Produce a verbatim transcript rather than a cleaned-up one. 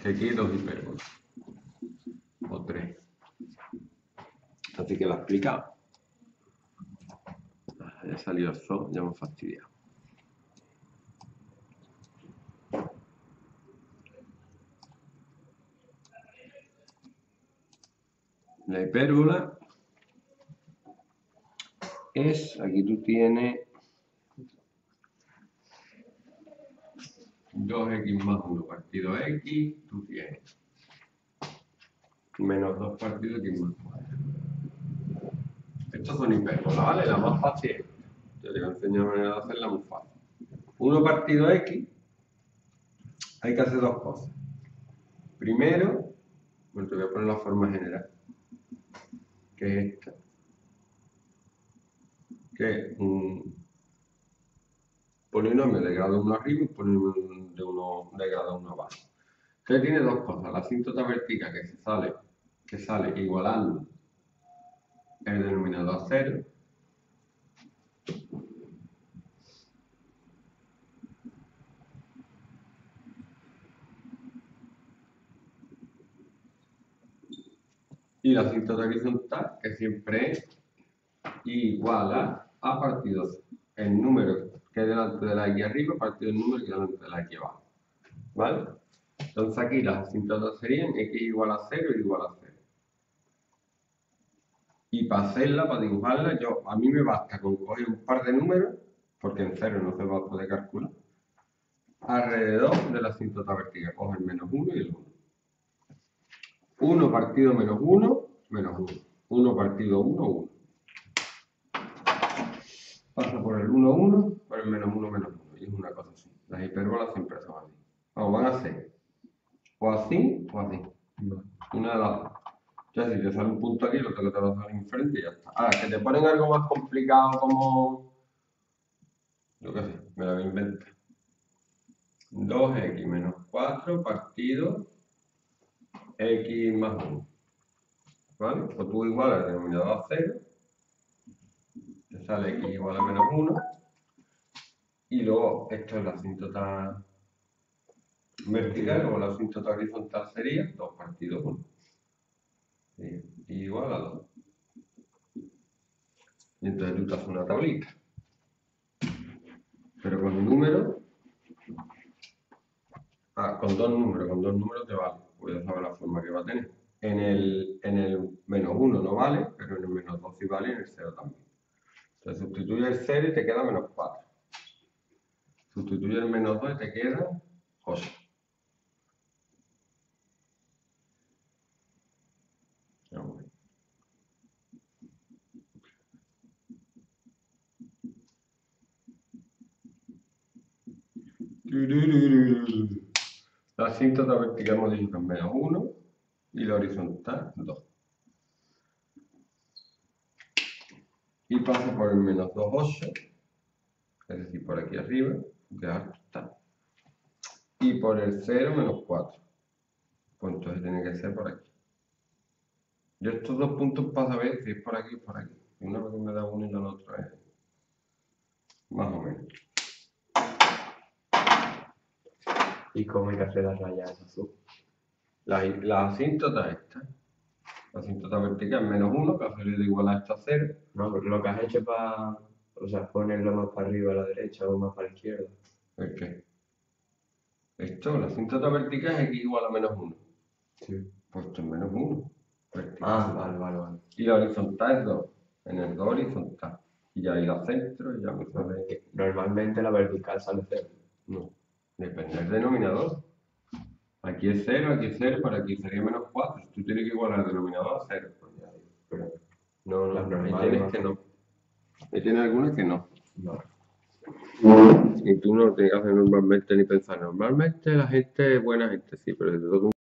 que aquí hay dos hipérbolas. O tres. Así que lo he explicado. Ya ha salido el sol, ya hemos fastidiado. La hipérbola es, aquí tú tienes dos equis más uno partido x, tú tienes menos dos partido x más cuatro. Estos son hipérbolas, ¿vale? La más fácil es esta. Yo te voy a enseñar la manera de hacerla muy fácil. uno partido x, hay que hacer dos cosas. Primero, bueno, te voy a poner la forma general, que es esta. Que es un polinomio de grado uno arriba y un polinomio de, uno, de grado uno abajo. Entonces tiene dos cosas. La asíntota vertical que, se sale, que sale igualando el denominador a cero. Y la asíntota horizontal, que siempre es igual a a partido el número que hay delante de la x arriba partido el número que hay delante de la x abajo. ¿Vale? Entonces aquí las asíntotas serían x igual a cero y igual a cero. Y para hacerla, para dibujarla, yo, a mí me basta con coger un par de números, porque en cero no se va a poder calcular, alrededor de la asíntota vertical. Coge el menos uno y el uno. uno partido menos uno, menos uno. uno partido uno, uno. Paso por el uno, uno, por el menos uno, menos uno. Y es una cosa así. Las hipérbolas siempre son así. Vamos, van a ser o así o así. Una de las dos. Ya si te sale un punto aquí, lo otro que te va a salir enfrente y ya está. Ahora, que te ponen algo más complicado como... Yo qué sé, me lo voy a inventar. dos equis menos cuatro partido x más uno. ¿Vale? O tú igual al denominador a cero. Te sale x igual a menos uno. Y luego, esto es la asíntota vertical, luego la asíntota horizontal sería dos partido uno. Y igual a dos. Y entonces tú te haces una tablita. Pero con un número. Ah, con dos números, con dos números te vale. Pues ya sabes la forma que va a tener. En el, en el menos uno no vale, pero en el menos dos sí vale y en el cero también. Entonces sustituye el cero y te queda menos cuatro. Sustituye el menos dos y te queda ocho. La asíntota vertical hemos dicho que es menos uno y la horizontal dos. Y paso por el menos dos, ocho, es decir, por aquí arriba, que alto está. Y por el cero, menos cuatro. Pues entonces tiene que ser por aquí. Yo estos dos puntos para saber si es por aquí o por aquí. Una vez que me da uno y la otra es más o menos. ¿Y cómo hay que hacer las rayas azul? La, la asíntota esta, la asíntota vertical menos uno, que ha salido igual a esta cero. No, lo que has hecho para, o sea, ponerlo más para arriba a la derecha o más para la izquierda. ¿El qué? Esto, la asíntota vertical es x igual a menos uno. Sí. Pues esto es menos uno. Vertical. Ah, vale, vale, vale. Y la horizontal es dos. En el dos horizontal. Y ya ahí la centro y ya me sale... Normalmente la vertical sale cero. No, depende del denominador. Aquí es cero, aquí es cero, para aquí sería menos cuatro. Tú tienes que igualar el denominador a cero. Pues ya, pero no, no, no, ahí tienes que no. Ahí tienes algunas que no. No. Y tú no tienes que hacer normalmente ni pensar. Normalmente la gente es buena gente, sí, pero si te toca un